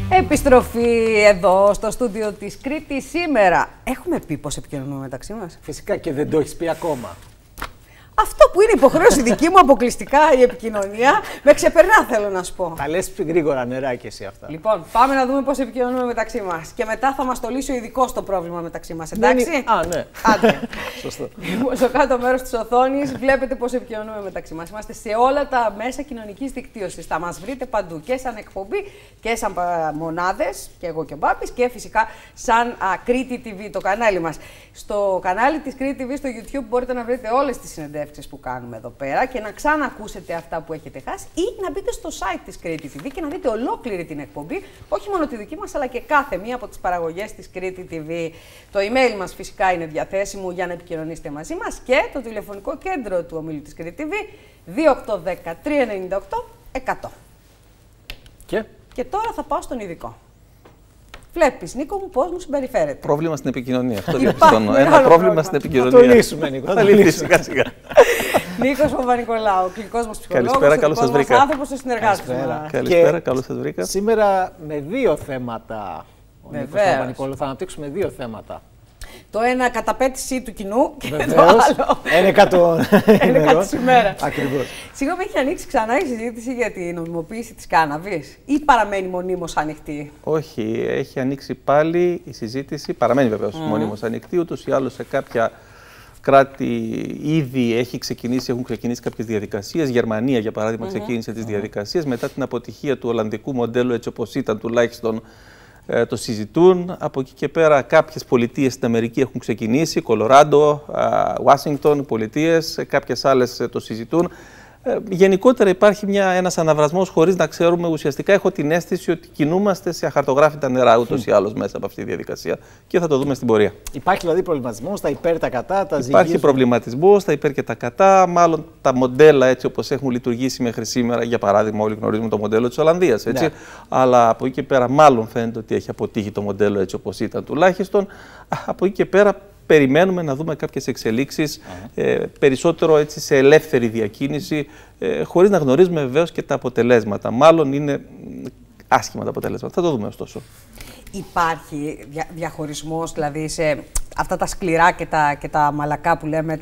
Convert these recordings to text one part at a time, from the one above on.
Επιστροφή εδώ στο στούντιο της Κρήτης σήμερα. Έχουμε πει πώς επικοινωνούμε μεταξύ μας? Φυσικά και δεν το έχεις πει ακόμα. Αυτό που είναι υποχρέωση δική μου αποκλειστικά η επικοινωνία, με ξεπερνά, θέλω να σου πω. Τα λες γρήγορα, νεράκι εσύ αυτά. Λοιπόν, πάμε να δούμε πώς επικοινωνούμε μεταξύ μας. Και μετά θα μας το λύσει ο ειδικός το πρόβλημα μεταξύ μας, εντάξει? Ναι. Άντε. Σωστό. Στο κάτω μέρος της οθόνης βλέπετε πώς επικοινωνούμε μεταξύ μας. Είμαστε σε όλα τα μέσα κοινωνικής δικτύωσης. Θα μας βρείτε παντού και σαν εκπομπή και σαν μονάδες, και εγώ και ο Μπάπης, και φυσικά σαν Κρήτη TV, το κανάλι μας. Στο κανάλι της Κρήτη TV στο YouTube μπορείτε να βρείτε όλες τις συνεντεύξεις που κάνουμε εδώ πέρα και να ξανακούσετε αυτά που έχετε χάσει, ή να μπείτε στο site της Κρήτη TV και να δείτε ολόκληρη την εκπομπή, όχι μόνο τη δική μας, αλλά και κάθε μία από τις παραγωγές της Κρήτη TV. Το email μας φυσικά είναι διαθέσιμο για να επικοινωνήσετε μαζί μας και το τηλεφωνικό κέντρο του ομίλου της Κρήτη TV 2810-398-100. Και τώρα θα πάω στον ειδικό. Βλέπεις, Νίκο μου, πώς μου συμπεριφέρεται. Πρόβλημα στην επικοινωνία. Αυτό διαπιστώνω. Ένα πρόβλημα στην επικοινωνία. Θα το λύσουμε, Νίκο. Θα λύσουμε σιγά-σιγά. Νίκος Παπα-Νικολάου, κλικός μας ψυχολόγος. Καλησπέρα, καλώς σας βρήκα. Άνθρωπος, ο συνεργάτης μας. Καλησπέρα, καλώς σας βρήκα. Σήμερα με δύο θέματα. Ο Νίκος Παπα-Νικολάου, θα αναπτύξουμε δύο θέματα. Το ένα καταπέτηση του κοινού και το άλλο. Ένα εκατό ημέρα. Ακριβώς. Συγγνώμη, έχει ανοίξει ξανά η συζήτηση για την νομιμοποίηση της κάναβης ή παραμένει μονίμως ανοιχτή? Όχι, έχει ανοίξει πάλι η συζήτηση, παραμένει βεβαίως μονίμως ανοιχτή, ούτως ή άλλως σε κάποια κράτη ήδη έχουν ξεκινήσει κάποιες διαδικασίες. Γερμανία, για παράδειγμα, ξεκίνησε τις διαδικασίες μετά την αποτυχία του ολλανδικού μοντέλου, έτσι όπως ήταν τουλάχιστον. Το συζητούν. Από εκεί και πέρα κάποιες πολιτείες στην Αμερική έχουν ξεκινήσει, Κολοράντο, Ουάσιγκτον, πολιτείες, κάποιες άλλες το συζητούν. Γενικότερα υπάρχει ένας αναβρασμός χωρίς να ξέρουμε. Ουσιαστικά έχω την αίσθηση ότι κινούμαστε σε αχαρτογράφητα νερά ούτως ή άλλως μέσα από αυτή τη διαδικασία και θα το δούμε στην πορεία. Υπάρχει δηλαδή προβληματισμός, τα υπέρ, τα κατά, τα ζυγίζουν? Υπάρχει προβληματισμός, τα υπέρ και τα κατά. Μάλλον τα μοντέλα έτσι όπως έχουν λειτουργήσει μέχρι σήμερα, για παράδειγμα, όλοι γνωρίζουμε το μοντέλο της Ολλανδίας. Έτσι. Ναι. Αλλά από εκεί και πέρα, μάλλον φαίνεται ότι έχει αποτύχει το μοντέλο έτσι όπως ήταν τουλάχιστον. Από εκεί και πέρα, περιμένουμε να δούμε κάποιες εξελίξεις, περισσότερο έτσι σε ελεύθερη διακίνηση, χωρίς να γνωρίζουμε βεβαίως και τα αποτελέσματα. Μάλλον είναι άσχημα τα αποτελέσματα. Θα το δούμε ωστόσο. Υπάρχει διαχωρισμός, δηλαδή σε αυτά τα σκληρά και τα μαλακά που λέμε,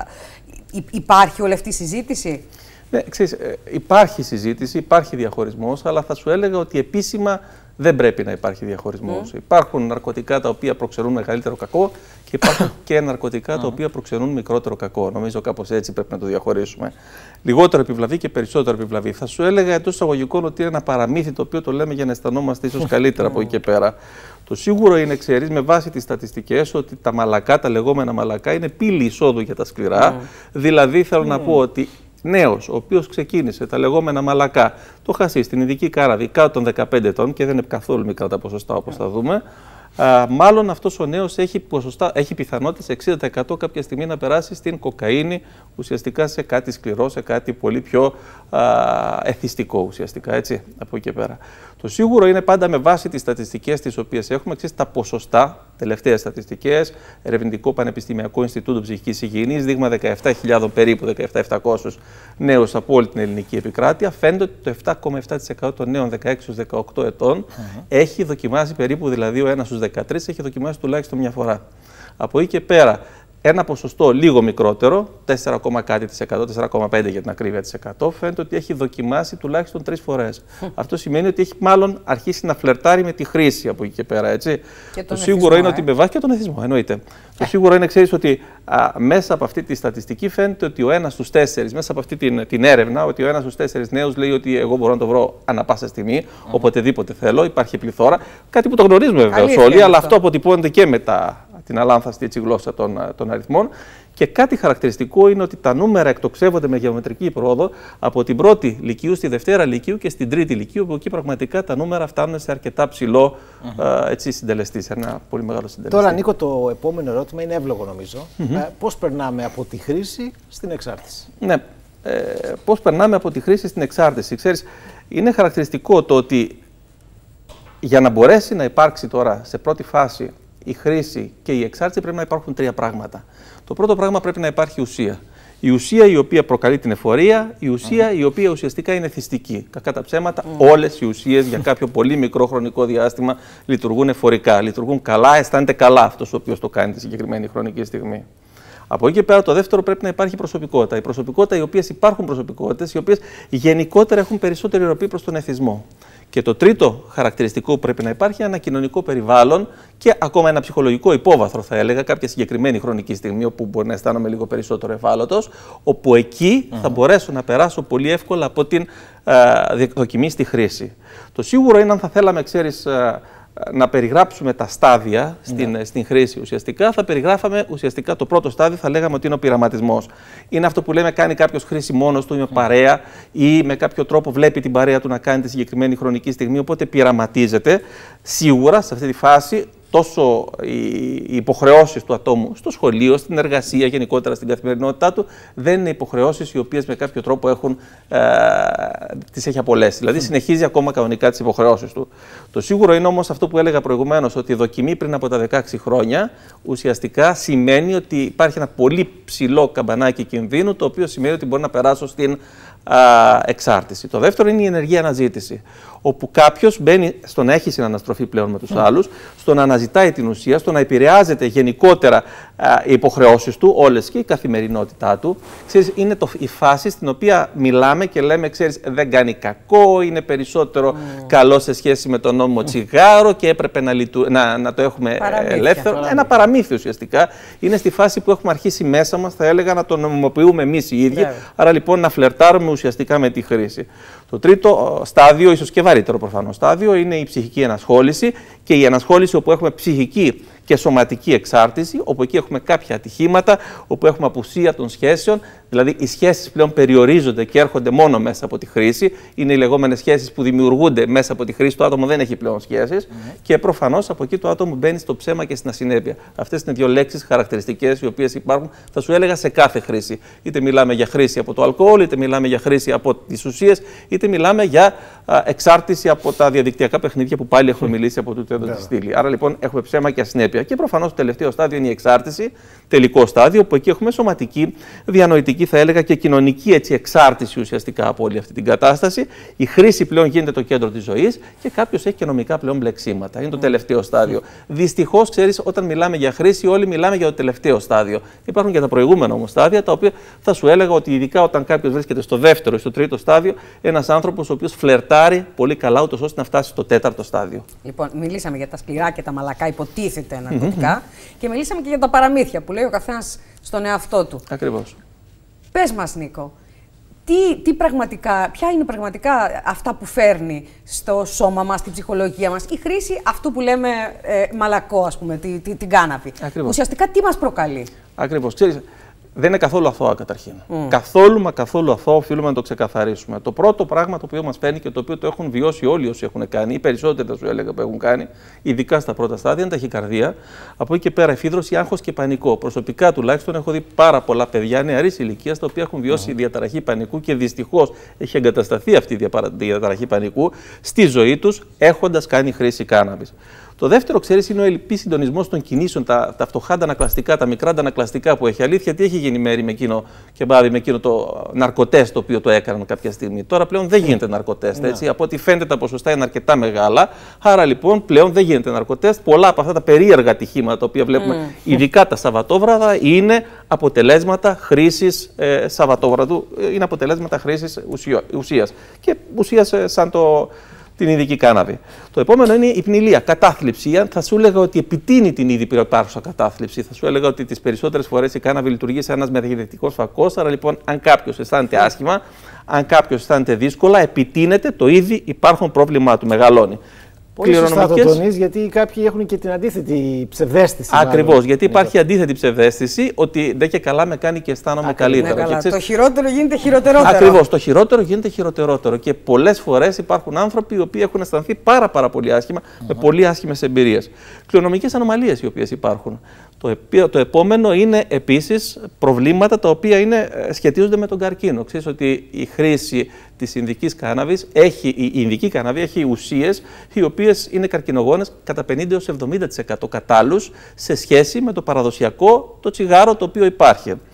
υπάρχει όλη αυτή η συζήτηση? Ναι, ξέρεις, υπάρχει συζήτηση, υπάρχει διαχωρισμός, αλλά θα σου έλεγα ότι επίσημα δεν πρέπει να υπάρχει διαχωρισμός. Υπάρχουν ναρκωτικά τα οποία προξενούν μεγαλύτερο κακό και υπάρχουν και ναρκωτικά τα οποία προξενούν μικρότερο κακό. Νομίζω κάπως έτσι πρέπει να το διαχωρίσουμε. Λιγότερο επιβλαβή και περισσότερο επιβλαβή. Θα σου έλεγα εντός εισαγωγικών ότι είναι ένα παραμύθι το οποίο το λέμε για να αισθανόμαστε ίσως καλύτερα από εκεί και πέρα. Το σίγουρο είναι, ξέρεις, με βάση τις στατιστικές, ότι τα μαλακά, τα λεγόμενα μαλακά, είναι πύλη εισόδου για τα σκληρά. Δηλαδή θέλω να πω ότι νέος, ο οποίος ξεκίνησε τα λεγόμενα μαλακά, το χασί στην ειδική κάραβη κάτω των 15 ετών και δεν είναι καθόλου μικρά τα ποσοστά όπως θα δούμε, μάλλον αυτός ο νέος έχει πιθανότητα σε 60% κάποια στιγμή να περάσει στην κοκαίνη, ουσιαστικά σε κάτι σκληρό, σε κάτι πολύ πιο εθιστικό ουσιαστικά, έτσι, από εκεί και πέρα. Το σίγουρο είναι πάντα με βάση τις στατιστικές τις οποίες έχουμε, ξέρεις, τα ποσοστά, τελευταίες στατιστικές, Ερευνητικό Πανεπιστημιακό Ινστιτούτο Ψυχικής Υγιεινής, δείγμα 17.000 περίπου, 17.700 νέους από όλη την ελληνική επικράτεια, φαίνεται ότι το 7,7% των νέων 16-18 ετών έχει δοκιμάσει περίπου, δηλαδή ο ένας στους 13 έχει δοκιμάσει τουλάχιστον μια φορά. Από εκεί και πέρα, ένα ποσοστό λίγο μικρότερο, 4,5% για την ακρίβεια της 100, φαίνεται ότι έχει δοκιμάσει τουλάχιστον 3 φορές. Αυτό σημαίνει ότι έχει μάλλον αρχίσει να φλερτάρει με τη χρήση από εκεί και πέρα. Έτσι. Και το σίγουρο είναι ότι με βάση και τον εθισμό, εννοείται. Το σίγουρο είναι, ξέρεις, ότι μέσα από αυτή τη στατιστική φαίνεται ότι ο ένας στους 4, μέσα από αυτή την έρευνα, ότι ο ένας στους 4 νέους λέει ότι εγώ μπορώ να το βρω ανά πάσα στιγμή, οποτεδήποτε θέλω, υπάρχει πληθώρα. Κάτι που το γνωρίζουμε βεβαίως όλοι, αλλά αυτό αποτυπώνεται και με την αλάνθαστη έτσι, γλώσσα των αριθμών. Και κάτι χαρακτηριστικό είναι ότι τα νούμερα εκτοξεύονται με γεωμετρική πρόοδο από την πρώτη λυκείου στη δευτέρα λυκείου και στην τρίτη λυκείου, όπου εκεί πραγματικά τα νούμερα φτάνουν σε αρκετά ψηλό συντελεστή, σε ένα πολύ μεγάλο συντελεστή. Τώρα, Νίκο, το επόμενο ερώτημα είναι εύλογο νομίζω. Πώς περνάμε από τη χρήση στην εξάρτηση? Ναι, πώς περνάμε από τη χρήση στην εξάρτηση. Ξέρεις, είναι χαρακτηριστικό το ότι για να μπορέσει να υπάρξει τώρα σε πρώτη φάση η χρήση και η εξάρτηση πρέπει να υπάρχουν 3 πράγματα. Το πρώτο πράγμα πρέπει να υπάρχει ουσία. Η ουσία η οποία προκαλεί την εφορία, η ουσία η οποία ουσιαστικά είναι θυστική. Κακά τα ψέματα, όλες οι ουσίες για κάποιο πολύ μικρό χρονικό διάστημα λειτουργούν εφορικά. Λειτουργούν καλά, αισθάνεται καλά αυτός ο οποίος το κάνει τη συγκεκριμένη χρονική στιγμή. Από εκεί και πέρα, το δεύτερο πρέπει να υπάρχει προσωπικότητα. Η προσωπικότητα, οι οποίες υπάρχουν προσωπικότητες, οι οποίες γενικότερα έχουν περισσότερη ροπή προς τον εθισμό. Και το τρίτο χαρακτηριστικό που πρέπει να υπάρχει είναι ένα κοινωνικό περιβάλλον και ακόμα ένα ψυχολογικό υπόβαθρο, θα έλεγα, κάποια συγκεκριμένη χρονική στιγμή, όπου μπορεί να αισθάνομαι λίγο περισσότερο ευάλωτος, όπου εκεί θα μπορέσω να περάσω πολύ εύκολα από την δοκιμή στη χρήση. Το σίγουρο είναι, αν θα θέλαμε, ξέρεις, να περιγράψουμε τα στάδια στην χρήση ουσιαστικά, θα περιγράφαμε ουσιαστικά το πρώτο στάδιο, θα λέγαμε ότι είναι ο πειραματισμός. Είναι αυτό που λέμε κάνει κάποιος χρήση μόνος του ή με παρέα ή με κάποιο τρόπο βλέπει την παρέα του να κάνει τη συγκεκριμένη χρονική στιγμή, οπότε πειραματίζεται. Σίγουρα σε αυτή τη φάση τόσο οι υποχρεώσεις του ατόμου στο σχολείο, στην εργασία, γενικότερα στην καθημερινότητά του, δεν είναι υποχρεώσεις οι οποίες με κάποιο τρόπο τις έχει απολέσει. Δηλαδή συνεχίζει ακόμα κανονικά τις υποχρεώσεις του. Το σίγουρο είναι όμως αυτό που έλεγα προηγουμένως, ότι η δοκιμή πριν από τα 16 χρόνια ουσιαστικά σημαίνει ότι υπάρχει ένα πολύ ψηλό καμπανάκι κινδύνου, το οποίο σημαίνει ότι μπορεί να περάσω στην εξάρτηση. Το δεύτερο είναι η ενεργή αναζήτηση, όπου κάποιος μπαίνει στο να έχει συναναστροφή πλέον με τους άλλους, στο να αναζητάει την ουσία, στο να επηρεάζεται γενικότερα οι υποχρεώσεις του, όλες και η καθημερινότητά του. Ξέρεις, είναι η φάση στην οποία μιλάμε και λέμε, ξέρεις, δεν κάνει κακό, είναι περισσότερο καλό σε σχέση με το νόμιμο τσιγάρο και έπρεπε να το έχουμε ελεύθερο. Ένα παραμύθι ουσιαστικά. Είναι στη φάση που έχουμε αρχίσει μέσα μας, θα έλεγα, να το νομιμοποιούμε εμείς οι ίδιοι. Άρα λοιπόν να φλερτάρουμε ουσιαστικά με τη χρήση. Το τρίτο στάδιο, ίσως και βαρύτερο προφανώς στάδιο, είναι η ψυχική ενασχόληση και η ενασχόληση όπου έχουμε ψυχική και σωματική εξάρτηση, όπου εκεί έχουμε κάποια ατυχήματα, όπου έχουμε απουσία των σχέσεων, δηλαδή οι σχέσεις πλέον περιορίζονται και έρχονται μόνο μέσα από τη χρήση. Είναι οι λεγόμενες σχέσεις που δημιουργούνται μέσα από τη χρήση, το άτομο δεν έχει πλέον σχέσεις και προφανώς από εκεί το άτομο μπαίνει στο ψέμα και στην ασυνέπεια. Αυτές είναι δύο λέξεις χαρακτηριστικές οι οποίες υπάρχουν, θα σου έλεγα, σε κάθε χρήση. Είτε μιλάμε για χρήση από το αλκοόλ, είτε μιλάμε για χρήση από τις ουσίες, είτε μιλάμε για εξάρτηση από τα διαδικτυακά παιχνίδια που πάλι έχουμε μιλήσει από τούτο εδώ τη στήλη. Άρα λοιπόν έχουμε ψέμα και ασυνέπεια. Και προφανώς το τελευταίο στάδιο είναι η εξάρτηση, τελικό στάδιο, που εκεί έχουμε σωματική, διανοητική, θα έλεγα, και κοινωνική εξάρτηση ουσιαστικά από όλη αυτή την κατάσταση. Η χρήση πλέον γίνεται το κέντρο της ζωής και κάποιος έχει και νομικά πλέον μπλεξίματα. Είναι το τελευταίο στάδιο. Δυστυχώς, ξέρεις, όταν μιλάμε για χρήση, όλοι μιλάμε για το τελευταίο στάδιο. Υπάρχουν και τα προηγούμενα όμως στάδια, τα οποία θα σου έλεγα ότι ειδικά όταν κάποιος βρίσκεται στο δεύτερο ή στο τρίτο στάδιο, ένας άνθρωπος ο οποίος φλερτάρει πολύ καλά, ούτως ώστε να φτάσει στο τέταρτο στάδιο. Λοιπόν, μιλήσαμε για τα σκληρά και τα μαλακά υποτίθεται ναρκωτικά και μιλήσαμε και για τα παραμύθια που λέει ο καθένας στον εαυτό του. Ακριβώς. Πες μας, Νίκο, ποια είναι πραγματικά αυτά που φέρνει στο σώμα μας, στην ψυχολογία μας, η χρήση αυτού που λέμε μαλακό, ας πούμε, την κάναβη. Ακριβώς. Ουσιαστικά τι μας προκαλεί? Ακριβώς. Ξέρεις, δεν είναι καθόλου αθώα καταρχήν. Καθόλου αθώα, οφείλουμε να το ξεκαθαρίσουμε. Το πρώτο πράγμα το οποίο μας φέρνει και το οποίο το έχουν βιώσει όλοι όσοι έχουν κάνει, οι περισσότεροι θα σου έλεγα που έχουν κάνει, ειδικά στα πρώτα στάδια, είναι ταχυκαρδία. Από εκεί και πέρα εφίδρωση, άγχος και πανικό. Προσωπικά τουλάχιστον έχω δει πάρα πολλά παιδιά νεαρής ηλικίας τα οποία έχουν βιώσει διαταραχή πανικού και δυστυχώς έχει εγκατασταθεί αυτή η διαταραχή πανικού στη ζωή τους έχοντας κάνει χρήση κάναβης. Το δεύτερο, ξέρεις, είναι ο ελλειπής συντονισμός των κινήσεων, τα φτωχά αντανακλαστικά, τα μικρά αντανακλαστικά που έχει. Αλήθεια, τι έχει γίνει μέρη με εκείνο και μπάδι με εκείνο το ναρκοτέστ το οποίο το έκαναν κάποια στιγμή. Τώρα πλέον δεν γίνεται ναρκοτέστ. Έτσι. Από ό,τι φαίνεται τα ποσοστά είναι αρκετά μεγάλα. Άρα λοιπόν πλέον δεν γίνεται ναρκοτέστ. Πολλά από αυτά τα περίεργα ατυχήματα τα οποία βλέπουμε, ειδικά τα Σαββατόβραδα, είναι αποτελέσματα χρήσης Σαββατόβραδου, είναι αποτελέσματα χρήσης ουσίας. Και ουσίας σαν την ειδική κάναβη. Το επόμενο είναι η πνηλία, κατάθλιψη. Θα σου έλεγα ότι επιτείνει την ήδη υπάρχουσα κατάθλιψη. Θα σου έλεγα ότι τις περισσότερες φορές η κάναβη λειτουργεί σαν ένας μεταγενετικός φακός. Άρα λοιπόν, αν κάποιος αισθάνεται άσχημα, αν κάποιος αισθάνεται δύσκολα, επιτείνεται το ήδη υπάρχον πρόβλημά του, μεγαλώνει. Πολύ σωστά το τονίζεις, γιατί κάποιοι έχουν και την αντίθετη ψευδαίσθηση. Ακριβώς, γιατί υπάρχει αντίθετη ψευδαίσθηση ότι δεν και καλά με κάνει και αισθάνομαι καλύτερα. Ναι, καλά. Το χειρότερο γίνεται χειροτερότερο. Ακριβώς, το χειρότερο γίνεται χειροτερότερο. Και πολλές φορές υπάρχουν άνθρωποι οι οποίοι έχουν αισθανθεί πάρα πολύ άσχημα, με πολύ άσχημες εμπειρίες. Κληρονομικές ανομαλίες οι οποίες υπάρχουν. Το επόμενο είναι επίσης προβλήματα τα οποία σχετίζονται με τον καρκίνο. Ξέρεις ότι η χρήση της ινδικής κάναβης η ινδική κάναβη έχει ουσίες οι οποίες είναι καρκινογόνες κατά 50-70% κατάλληλους σε σχέση με το παραδοσιακό το τσιγάρο το οποίο υπάρχει.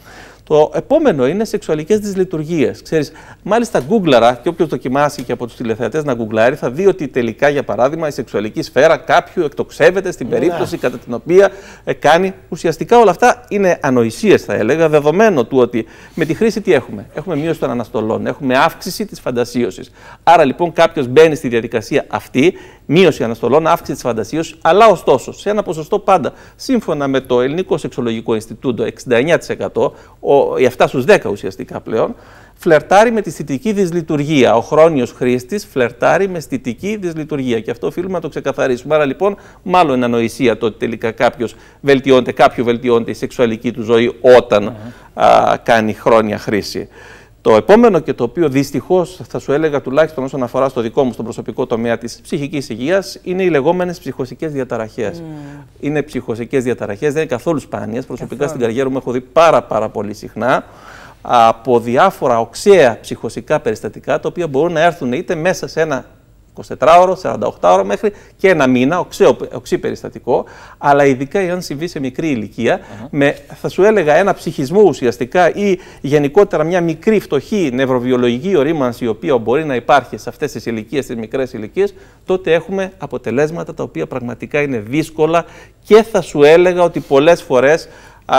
Το επόμενο είναι σεξουαλικές δυσλειτουργίες. Ξέρεις, μάλιστα γκούγκλαρα, και όποιος δοκιμάσει και από τους τηλεθεατές να γκουγκλάρει, θα δει ότι τελικά, για παράδειγμα, η σεξουαλική σφαίρα κάποιου εκτοξεύεται στην περίπτωση κατά την οποία κάνει. Ουσιαστικά όλα αυτά είναι ανοησίες, θα έλεγα, δεδομένου του ότι με τη χρήση τι έχουμε. Έχουμε μείωση των αναστολών, έχουμε αύξηση της φαντασίωσης. Άρα λοιπόν κάποιος μπαίνει στη διαδικασία αυτή, μείωση αναστολών, αύξηση της φαντασίωσης, αλλά ωστόσο σε ένα ποσοστό πάντα, σύμφωνα με το Ελληνικό Σεξολογικό Ινστιτούτο, 69%, οι 7 στους 10 ουσιαστικά πλέον, φλερτάρει με τη αισθητική δυσλειτουργία. Ο χρόνιος χρήστης φλερτάρει με αισθητική δυσλειτουργία. Και αυτό οφείλουμε να το ξεκαθαρίσουμε. Άρα λοιπόν, μάλλον είναι ανοησία το ότι τελικά κάποιου βελτιώνεται η σεξουαλική του ζωή όταν κάνει χρόνια χρήση. Το επόμενο, και το οποίο δυστυχώς θα σου έλεγα, τουλάχιστον όσον αφορά στο δικό μου στον προσωπικό τομέα της ψυχικής υγείας, είναι οι λεγόμενες ψυχοσικές διαταραχές. Είναι ψυχοσικές διαταραχές, δεν είναι καθόλου σπάνιες. Προσωπικά στην καριέρα μου έχω δει πάρα πολύ συχνά από διάφορα οξέα ψυχοσικά περιστατικά, τα οποία μπορούν να έρθουν είτε μέσα σε ένα 24ωρο, 48ωρο μέχρι και ένα μήνα, οξύ περιστατικό, αλλά ειδικά εάν συμβεί σε μικρή ηλικία, με, θα σου έλεγα, ένα ψυχισμό ουσιαστικά ή γενικότερα μια μικρή φτωχή νευροβιολογική ορίμανση, η οποία μπορεί να υπάρχει σε αυτές τις ηλικίες, τις μικρές ηλικίες, τότε έχουμε αποτελέσματα τα οποία πραγματικά είναι δύσκολα και θα σου έλεγα ότι πολλές φορές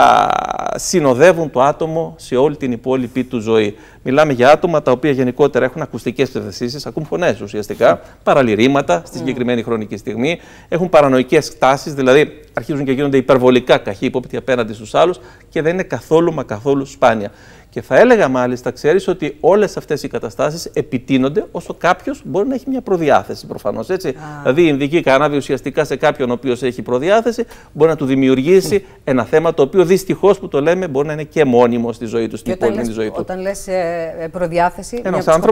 συνοδεύουν το άτομο σε όλη την υπόλοιπη του ζωή. Μιλάμε για άτομα τα οποία γενικότερα έχουν ακουστικές ψευδαισθήσεις, ακούν φωνές ουσιαστικά, παραλυρήματα στη συγκεκριμένη χρονική στιγμή, έχουν παρανοϊκές τάσεις, δηλαδή αρχίζουν και γίνονται υπερβολικά καχύποπτοι απέναντι στους άλλους και δεν είναι καθόλου σπάνια. Και θα έλεγα μάλιστα, ξέρεις, ότι όλες αυτές οι καταστάσεις επιτείνονται όσο κάποιος μπορεί να έχει μια προδιάθεση προφανώς. Έτσι. Δηλαδή, η Ινδική κάναβη ουσιαστικά σε κάποιον ο οποίος έχει προδιάθεση μπορεί να του δημιουργήσει ένα θέμα το οποίο δυστυχώς που το λέμε μπορεί να είναι και μόνιμο στη ζωή του, στην υπόλοιπη ζωή του. Όταν λες προδιάθεση,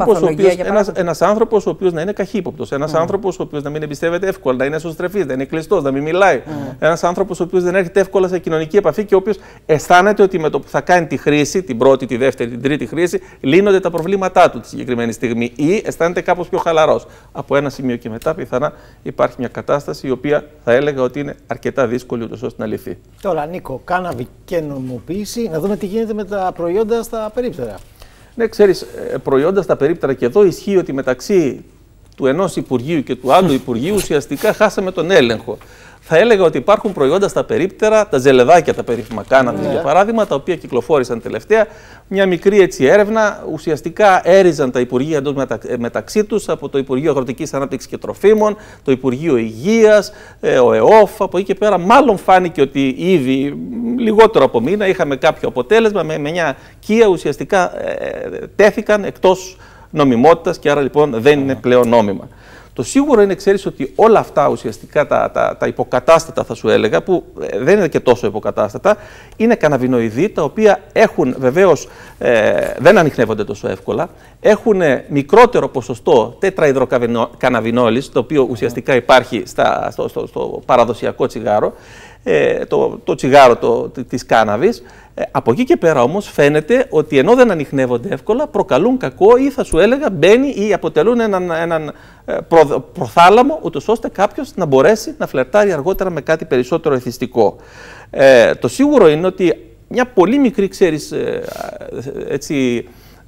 ένας άνθρωπος ο οποίος να είναι καχύποπτος, ένας άνθρωπος ο οποίος να μην εμπιστεύεται εύκολα, να είναι εσωστρεφής, να είναι κλειστός, να μην μιλάει, ένας άνθρωπος ο οποίος δεν έρχεται εύκολα σε κοινωνική επαφή και ο οποίος αισθάνεται ότι με το που θα κάνει τη χρήση, την πρώτη, τη δεύτερη, την τρίτη χρήση, λύνονται τα προβλήματά του τη συγκεκριμένη στιγμή ή αισθάνεται κάπως πιο χαλαρός. Από ένα σημείο και μετά, πιθανά υπάρχει μια κατάσταση η οποία θα έλεγα ότι είναι αρκετά δύσκολη ούτως ώστε να λυθεί. Τώρα, Νίκο, κάναβη και νομιμοποίηση, να δούμε τι γίνεται με τα προϊόντα στα περίπτερα. Ναι, ξέρεις, προϊόντα στα περίπτερα, και εδώ ισχύει ότι μεταξύ του ενός Υπουργείου και του άλλου Υπουργείου ουσιαστικά χάσαμε τον έλεγχο. Θα έλεγα ότι υπάρχουν προϊόντα στα περίπτερα, τα ζελεδάκια, τα περίφημα κάναβη, για παράδειγμα, τα οποία κυκλοφόρησαν τελευταία. Μια μικρή έτσι έρευνα, ουσιαστικά έριζαν τα Υπουργεία μεταξύ τους, από το Υπουργείο Αγροτικής Ανάπτυξης και Τροφίμων, το Υπουργείο Υγείας, ο ΕΟΦ. Από εκεί και πέρα, μάλλον φάνηκε ότι ήδη λιγότερο από μήνα είχαμε κάποιο αποτέλεσμα. Με μια κία ουσιαστικά τέθηκαν εκτός νομιμότητας και άρα λοιπόν δεν είναι πλέον νόμιμα. Το σίγουρο είναι, ξέρεις, ότι όλα αυτά ουσιαστικά τα υποκατάστατα, θα σου έλεγα, που δεν είναι και τόσο υποκατάστατα, είναι καναβινοειδή, τα οποία έχουν βεβαίως, δεν ανιχνεύονται τόσο εύκολα, έχουν μικρότερο ποσοστό τέτραϊδροκαναβινόλης, το οποίο ουσιαστικά υπάρχει στο παραδοσιακό τσιγάρο, το τσιγάρο της κάναβης. Από εκεί και πέρα όμως φαίνεται ότι ενώ δεν ανιχνεύονται εύκολα, προκαλούν κακό ή θα σου έλεγα μπαίνει ή αποτελούν έναν προθάλαμο, ούτως ώστε κάποιος να μπορέσει να φλερτάρει αργότερα με κάτι περισσότερο εθιστικό. Το σίγουρο είναι ότι μια πολύ μικρή, ξέρεις, έτσι,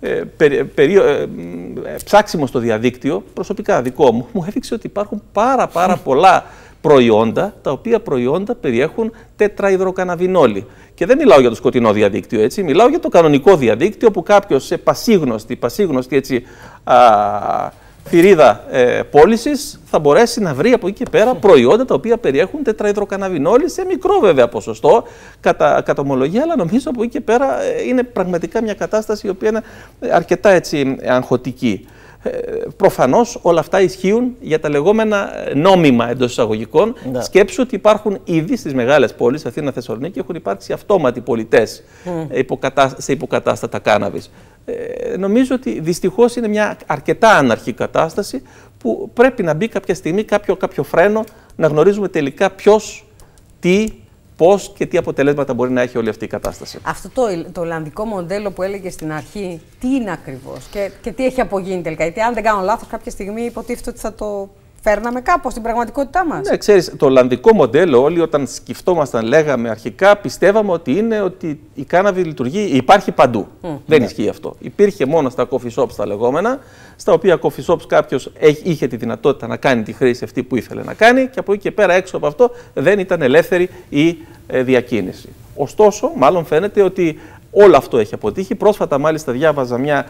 ψάξιμο στο διαδίκτυο, προσωπικά δικό μου έδειξε ότι υπάρχουν πάρα πολλά προϊόντα, τα οποία προϊόντα περιέχουν τετραϊδροκαναβινόλη. Και δεν μιλάω για το σκοτεινό διαδίκτυο, έτσι, μιλάω για το κανονικό διαδίκτυο που κάποιος σε πασίγνωστη έτσι, θηρίδα πώλησης θα μπορέσει να βρει από εκεί και πέρα προϊόντα τα οποία περιέχουν τετραϊδροκαναβινόλη σε μικρό βέβαια ποσοστό κατά ομολογία, αλλά νομίζω από εκεί και πέρα είναι πραγματικά μια κατάσταση η οποία είναι αρκετά έτσι αγχωτική. Προφανώς όλα αυτά ισχύουν για τα λεγόμενα νόμιμα εντός εισαγωγικών. Ναι. Σκέψου ότι υπάρχουν ήδη στις μεγάλες πόλεις, Αθήνα, Θεσσαλονίκη, έχουν υπάρξει αυτόματοι πολιτές σε υποκατάστατα κάναβης. Νομίζω ότι δυστυχώς είναι μια αρκετά άναρχη κατάσταση που πρέπει να μπει κάποια στιγμή κάποιο φρένο, να γνωρίζουμε τελικά ποιος, τι, πώς και τι αποτελέσματα μπορεί να έχει όλη αυτή η κατάσταση. Αυτό το ολλανδικό μοντέλο που έλεγε στην αρχή, τι είναι ακριβώς και τι έχει απογίνει τελικά? Γιατί αν δεν κάνω λάθος, κάποια στιγμή υποτίθεται ότι φέρναμε κάπως στην πραγματικότητά μας. Ναι, ξέρεις, το ολλανδικό μοντέλο, όλοι όταν σκεφτόμασταν, λέγαμε αρχικά, πιστεύαμε ότι είναι ότι η κάναβη λειτουργεί, υπάρχει παντού. Δεν ισχύει αυτό. Υπήρχε μόνο στα coffee shops τα λεγόμενα, στα οποία coffee shops κάποιος είχε τη δυνατότητα να κάνει τη χρήση αυτή που ήθελε να κάνει και από εκεί και πέρα έξω από αυτό δεν ήταν ελεύθερη η διακίνηση. Ωστόσο, μάλλον φαίνεται ότι όλο αυτό έχει αποτύχει. Πρόσφατα, μάλιστα, διάβαζα μια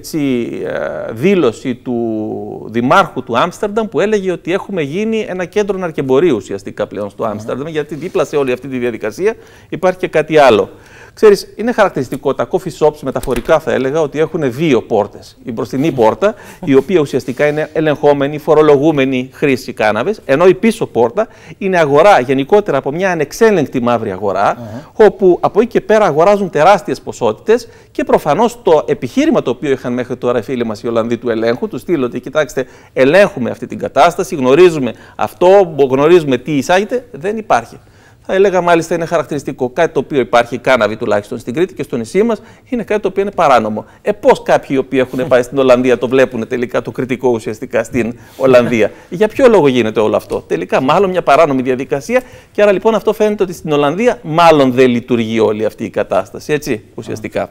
δήλωση του δημάρχου του Άμστερνταμ που έλεγε ότι έχουμε γίνει ένα κέντρο ναρκεμπορίου ουσιαστικά πλέον στο Άμστερνταμ, γιατί δίπλα σε όλη αυτή τη διαδικασία υπάρχει και κάτι άλλο. Ξέρεις, είναι χαρακτηριστικό τα coffee shops, μεταφορικά θα έλεγα, ότι έχουν δύο πόρτες. Η μπροστινή πόρτα, η οποία ουσιαστικά είναι ελεγχόμενη, φορολογούμενη χρήση κάναβης, ενώ η πίσω πόρτα είναι αγορά γενικότερα από μια ανεξέλεγκτη μαύρη αγορά, όπου από εκεί και πέρα αγοράζουν τεράστιες ποσότητες και προφανώς το επιχείρημα το οποίο είχαν μέχρι τώρα οι φίλοι μας οι Ολλανδοί του ελέγχου, του στείλω ότι κοιτάξτε, ελέγχουμε αυτή την κατάσταση, γνωρίζουμε αυτό, γνωρίζουμε τι εισάγεται, δεν υπάρχει. Θα έλεγα μάλιστα είναι χαρακτηριστικό. Κάτι το οποίο υπάρχει κάναβη τουλάχιστον στην Κρήτη και στο νησί μας είναι κάτι το οποίο είναι παράνομο. Πώς κάποιοι οι οποίοι έχουν πάει στην Ολλανδία το βλέπουν τελικά το κριτικό ουσιαστικά στην Ολλανδία. Για ποιο λόγο γίνεται όλο αυτό? Τελικά μάλλον μια παράνομη διαδικασία και άρα λοιπόν αυτό φαίνεται ότι στην Ολλανδία μάλλον δεν λειτουργεί όλη αυτή η κατάσταση. Έτσι ουσιαστικά.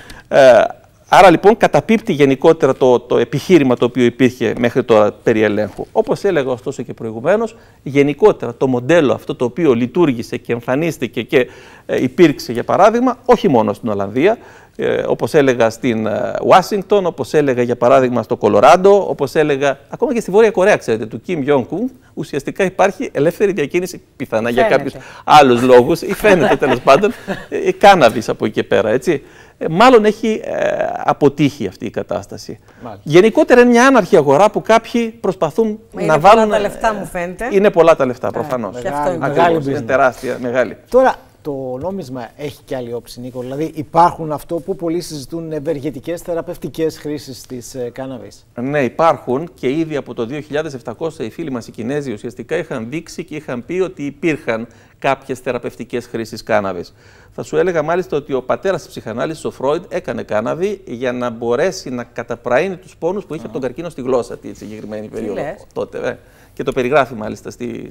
Άρα λοιπόν καταπίπτει γενικότερα το επιχείρημα το οποίο υπήρχε μέχρι τώρα περί ελέγχου. Όπως έλεγα ωστόσο και προηγουμένως, γενικότερα το μοντέλο αυτό το οποίο λειτουργήσε και εμφανίστηκε και υπήρξε για παράδειγμα όχι μόνο στην Ολλανδία, όπως έλεγα στην Ουάσιγκτον, όπως έλεγα για παράδειγμα στο Κολοράντο, όπως έλεγα ακόμα και στη Βόρεια Κορέα, ξέρετε, του Κιμ Γιονγκ-ουν, ουσιαστικά υπάρχει ελεύθερη διακίνηση πιθανά για κάποιους άλλους λόγους ή φαίνεται τέλος πάντων κάναβης από εκεί και πέρα, έτσι. Μάλλον έχει αποτύχει αυτή η κατάσταση. Γενικότερα είναι μια άναρχη αγορά που κάποιοι προσπαθούν να βάλουν. Είναι πολλά τα λεφτά, μου φαίνεται. Είναι πολλά τα λεφτά, προφανώς. Είναι τεράστια, μεγάλη. Τώρα, το νόμισμα έχει και άλλη όψη, Νίκο. Δηλαδή, υπάρχουν αυτό που πολλοί συζητούν ευεργετικές θεραπευτικές χρήσεις της κάναβης. Ναι, υπάρχουν και ήδη από το 2700 οι φίλοι μας οι Κινέζοι ουσιαστικά είχαν δείξει και είχαν πει ότι υπήρχαν κάποιες θεραπευτικές χρήσεις κάναβης. Θα σου έλεγα μάλιστα ότι ο πατέρας της ψυχανάλυσης, ο Φρόιντ, έκανε κάναβη για να μπορέσει να καταπραίνει τους πόνους που είχε από τον καρκίνο στη γλώσσα τη συγκεκριμένη περίοδο. Τότε, και το περιγράφει μάλιστα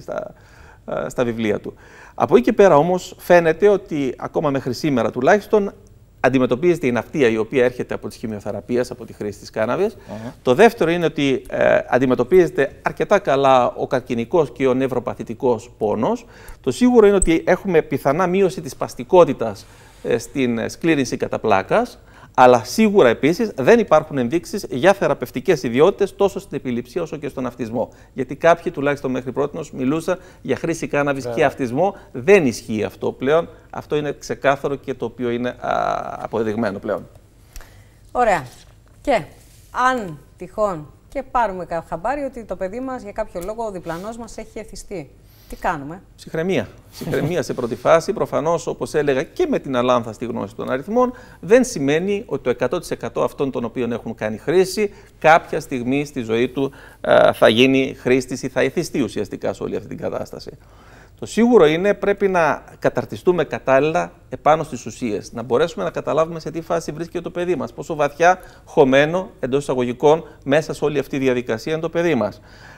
στα βιβλία του. Από εκεί και πέρα όμως φαίνεται ότι ακόμα μέχρι σήμερα τουλάχιστον αντιμετωπίζεται η ναυτία η οποία έρχεται από τις χημειοθεραπείες, από τη χρήση της κάναβης. Το δεύτερο είναι ότι αντιμετωπίζεται αρκετά καλά ο καρκινικός και ο νευροπαθητικός πόνος. Το σίγουρο είναι ότι έχουμε πιθανά μείωση της σπαστικότητας στην σκλήρυνση κατά πλάκας. Αλλά σίγουρα επίσης δεν υπάρχουν ενδείξεις για θεραπευτικές ιδιότητες τόσο στην επιληψία όσο και στον αυτισμό. Γιατί κάποιοι τουλάχιστον μέχρι πρότινος μιλούσαν για χρήση κάναβης και αυτισμό. Δεν ισχύει αυτό πλέον. Αυτό είναι ξεκάθαρο και το οποίο είναι αποδεδειγμένο πλέον. Ωραία. Και αν τυχόν και πάρουμε χαμπάρι ότι το παιδί μας για κάποιο λόγο ο διπλανός μας έχει εθιστεί. Τι κάνουμε? Ψυχραιμία. Ψυχραιμία σε πρώτη φάση. Προφανώς, όπως έλεγα και με την αλάνθαστη γνώση των αριθμών, δεν σημαίνει ότι το 100% αυτών των οποίων έχουν κάνει χρήση κάποια στιγμή στη ζωή του θα γίνει χρήστης ή θα εθιστεί ουσιαστικά σε όλη αυτή την κατάσταση. Το σίγουρο είναι πρέπει να καταρτιστούμε κατάλληλα επάνω στις ουσίες, να μπορέσουμε να καταλάβουμε σε τι φάση βρίσκεται το παιδί μας, πόσο βαθιά χωμένο εντός εισαγωγικών μέσα σε όλη αυτή τη διαδικασία είναι το παιδί μας.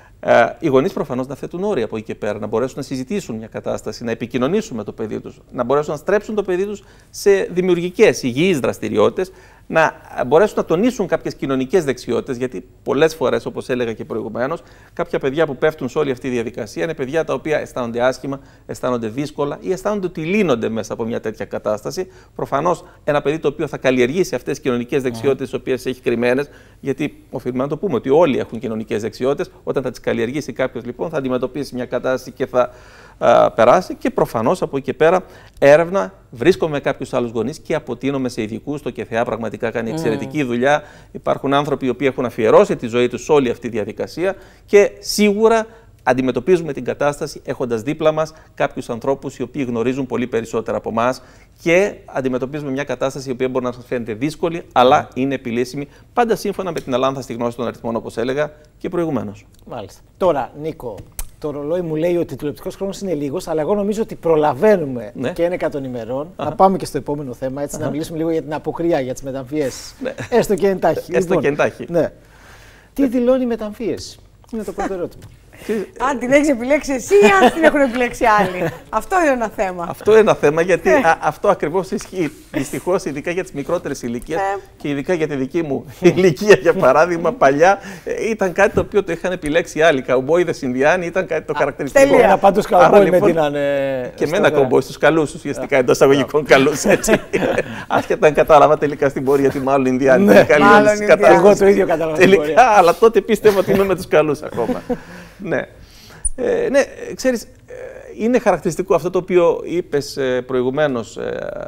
Οι γονείς προφανώς να θέτουν όρια από εκεί και πέρα, να μπορέσουν να συζητήσουν μια κατάσταση, να επικοινωνήσουν με το παιδί τους, να μπορέσουν να στρέψουν το παιδί τους σε δημιουργικές, υγιείς δραστηριότητες, να μπορέσουν να τονίσουν κάποιες κοινωνικές δεξιότητες, γιατί πολλές φορές, όπως έλεγα και προηγουμένως, κάποια παιδιά που πέφτουν σε όλη αυτή τη διαδικασία είναι παιδιά τα οποία αισθάνονται άσχημα, αισθάνονται δύσκολα ή αισθάνονται ότι λύνονται μέσα από μια τέτοια κατάσταση. Προφανώς ένα παιδί το οποίο θα καλλιεργήσει αυτές τις κοινωνικές δεξιότητες, τις οποίες έχει κρυμμένες, γιατί οφείλουμε να το πούμε ότι όλοι έχουν κοινωνικές δεξιότητες, όταν θα τις καλλιεργήσει κάποιος λοιπόν θα αντιμετωπίσει μια κατάσταση και θα περάσει και προφανώς από εκεί και πέρα έρευνα, βρίσκομαι με κάποιους άλλους γονείς και αποτείνομαι σε ειδικούς. Το ΚΕΘΕΑ πραγματικά κάνει εξαιρετική δουλειά. Υπάρχουν άνθρωποι οι οποίοι έχουν αφιερώσει τη ζωή τους σε όλη αυτή τη διαδικασία και σίγουρα αντιμετωπίζουμε την κατάσταση έχοντας δίπλα μας κάποιους ανθρώπους οι οποίοι γνωρίζουν πολύ περισσότερα από εμάς και αντιμετωπίζουμε μια κατάσταση η οποία μπορεί να σας φαίνεται δύσκολη, αλλά είναι επιλύσιμη, πάντα σύμφωνα με την αλάνθαστη γνώση των αριθμών, όπως έλεγα και προηγουμένως. Μάλιστα. Τώρα, Νίκο, το ρολόι μου λέει ότι ο τηλεοπτικός χρόνος είναι λίγος, αλλά εγώ νομίζω ότι προλαβαίνουμε και είναι 100 ημερών. Να πάμε και στο επόμενο θέμα, έτσι, να μιλήσουμε λίγο για την αποκριά, για τις μεταμφιές. Έστω και εντάχει. Έστω και εντάχει. Ναι. Τι δηλώνει η μεταμφίεση? Είναι το πρώτο ερώτημα. Αν την έχεις επιλέξει εσύ ή αν την έχουν επιλέξει άλλοι. Αυτό είναι ένα θέμα. Αυτό είναι ένα θέμα, γιατί αυτό ακριβώς ισχύει. Δυστυχώς, ειδικά για τις μικρότερες ηλικίες και ειδικά για τη δική μου ηλικία, για παράδειγμα, παλιά ήταν κάτι το οποίο το είχαν επιλέξει άλλοι. Καουμπόιδες Ινδιάνοι ήταν κάτι το χαρακτηριστικό. Τέλεια. Ένα πάντως καουμπόι με δίνανε. Και εμένα καουμπόι στους καλούς, ουσιαστικά εντός εισαγωγικών καλούς. Άσχετα αν κατάλαβα τελικά στην πορεία ότι μάλλον Ινδιάνοι. Εγώ το ίδιο κατάλαβα. Τελικά, αλλά τότε πίστευα ότι είμαι με τους καλούς ακόμα. Ναι. Ναι, ξέρεις, είναι χαρακτηριστικό αυτό το οποίο είπες προηγουμένως,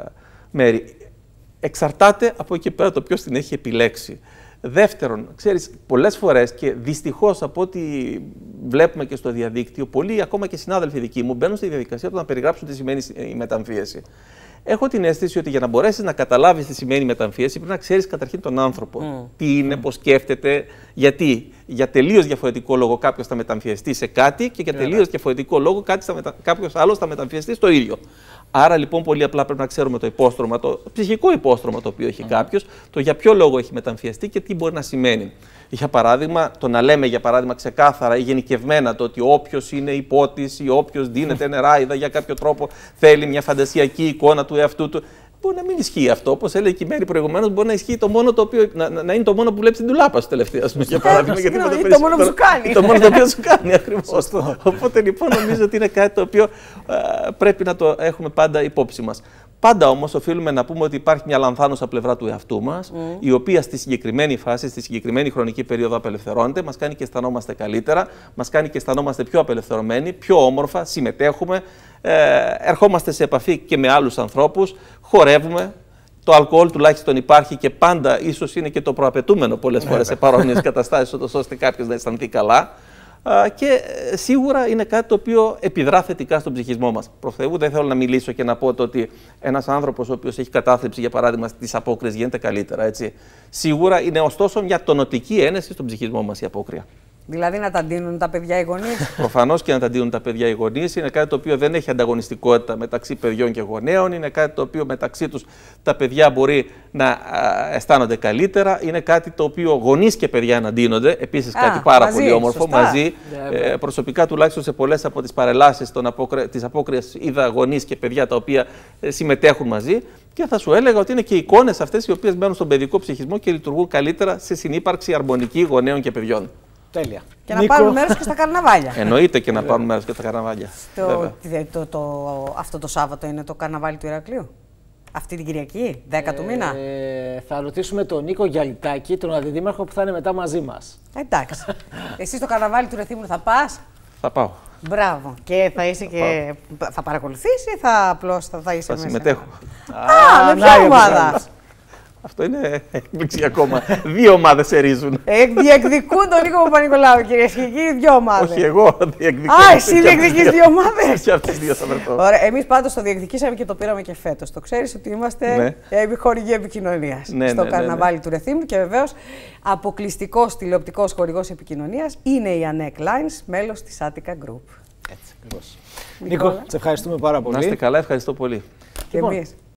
Μέρη. Εξαρτάται από εκεί πέρα το ποιος την έχει επιλέξει. Δεύτερον, ξέρεις, πολλές φορές και δυστυχώς από ό,τι βλέπουμε και στο διαδίκτυο, πολλοί ακόμα και συνάδελφοι δικοί μου μπαίνουν στη διαδικασία του να περιγράψουν τι σημαίνει η μεταμφίεση. Έχω την αίσθηση ότι για να μπορέσεις να καταλάβεις τι σημαίνει η μεταμφίεση, πρέπει να ξέρεις καταρχήν τον άνθρωπο. Τι είναι, πώς σκέφτεται, γιατί. Για τελείως διαφορετικό λόγο κάποιος θα μεταμφιεστεί σε κάτι και για τελείως διαφορετικό λόγο κάποιος άλλος θα μεταμφιεστεί στο ίδιο. Άρα λοιπόν πολύ απλά πρέπει να ξέρουμε το υπόστρωμα, το ψυχικό υπόστρωμα το οποίο έχει κάποιος, το για ποιο λόγο έχει μεταμφιεστεί και τι μπορεί να σημαίνει. Για παράδειγμα, το να λέμε για παράδειγμα ξεκάθαρα ή γενικευμένα το ότι όποιος είναι υπότης ή όποιος δίνεται νεράιδα για κάποιο τρόπο θέλει μια φαντασιακή εικόνα του εαυτού του. Μπορεί να μην ισχύει αυτό. Όπως έλεγε και η Μέρη προηγουμένως, μπορεί να ισχύει το μόνο το οποίο, να είναι το μόνο που βλέπει την τουλάπα σου τελευταία. Για παράδειγμα, γιατί το μόνο που σου κάνει. Το μόνο το οποίο σου κάνει ακριβώς. Οπότε λοιπόν νομίζω ότι είναι κάτι το οποίο πρέπει να το έχουμε πάντα υπόψη μας. Πάντα όμως οφείλουμε να πούμε ότι υπάρχει μια λανθάνουσα πλευρά του εαυτού μας, η οποία στη συγκεκριμένη φάση, στη συγκεκριμένη χρονική περίοδο απελευθερώνεται, μας κάνει και αισθανόμαστε καλύτερα, μας κάνει και αισθανόμαστε πιο απελευθερωμένοι, πιο όμορφα, συμμετέχουμε, ερχόμαστε σε επαφή και με άλλους ανθρώπους, χορεύουμε. Το αλκοόλ τουλάχιστον υπάρχει και πάντα ίσως είναι και το προαπαιτούμενο πολλές φορές σε παρόμοιες καταστάσεις, ώστε κάποιος να αισθανθεί καλά. Και σίγουρα είναι κάτι το οποίο επιδρά θετικά στον ψυχισμό μας. Προς Θεού δεν θέλω να μιλήσω και να πω το ότι ένας άνθρωπος ο οποίος έχει κατάθλιψη, για παράδειγμα, στις απόκριες γίνεται καλύτερα. Έτσι. Σίγουρα είναι ωστόσο μια τονωτική ένεση στον ψυχισμό μας η απόκρια. Δηλαδή να τα ντύνουν τα παιδιά οι γονείς. Προφανώς και να τα ντύνουν τα παιδιά οι γονείς. Είναι κάτι το οποίο δεν έχει ανταγωνιστικότητα μεταξύ παιδιών και γονέων. Είναι κάτι το οποίο μεταξύ τους τα παιδιά μπορεί να αισθάνονται καλύτερα. Είναι κάτι το οποίο γονείς και παιδιά να ντύνονται. Επίσης κάτι πάρα πολύ όμορφο. Σωστά. Μαζί. Προσωπικά τουλάχιστον σε πολλές από τις παρελάσεις της απόκριας είδα γονείς και παιδιά τα οποία συμμετέχουν μαζί. Και θα σου έλεγα ότι είναι και εικόνες αυτές οι οποίες μένουν στον παιδικό ψυχισμό και λειτουργούν καλύτερα σε συνύπαρξη αρμονική γονέων και παιδιών. Τέλεια. Και να πάρουν μέρος και στα καρναβάλια. Εννοείται και να πάρουν μέρος και στα καρναβάλια. Αυτό το Σάββατο είναι το καρναβάλι του Ηρακλείου. Αυτή την Κυριακή, 10 του μήνα. Θα ρωτήσουμε τον Νίκο Γιαλιτάκη, τον αντιδήμαρχο που θα είναι μετά μαζί μας. Εντάξει. Εσύ στο καρναβάλι του Ρεθύμνου θα πας? Θα πάω. Μπράβο. Και θα είσαι και. Θα παρακολουθείς ή απλώς θα είσαι μέσα? Θα συμμετέχω. Με ποια ομάδα? Αυτό είναι έκπληξη ακόμα. Δύο ομάδες ερίζουν. Διεκδικούν τον Νίκο Παπα-Νικολάου, κυρίες και κύριοι, δύο ομάδες. Όχι, εγώ διεκδικώ. Εσύ διεκδικείς δύο ομάδες. Και από τις δύο θα βρεθώ. Ωραία, εμείς πάντως το διεκδικήσαμε και το πήραμε και φέτος. Το ξέρεις ότι είμαστε χορηγοί επικοινωνίας στο καρναβάλι του Ρεθύμνου και βεβαίως αποκλειστικός τηλεοπτικός χορηγός επικοινωνίας είναι η Anek Lines, μέλος της Attica Group. Έτσι, ακριβώς. Νίκο, σε ευχαριστούμε πάρα πολύ. Να είστε καλά, ευχαριστώ πολύ. Και εμείς.